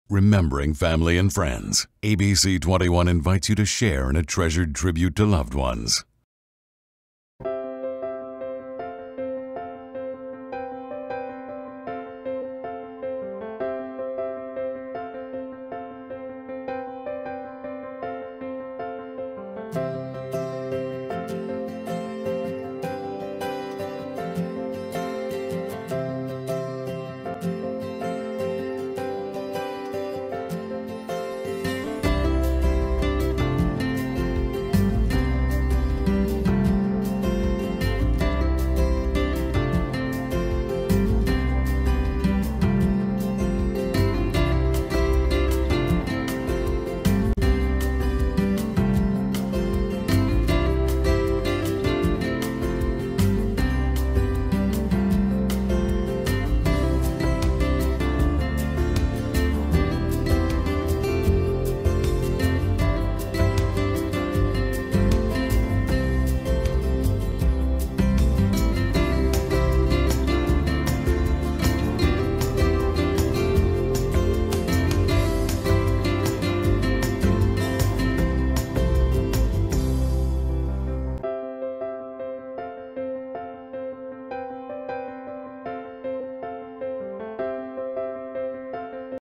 remembering family and friends. ABC 21 invites you to share in a treasured tribute to loved ones.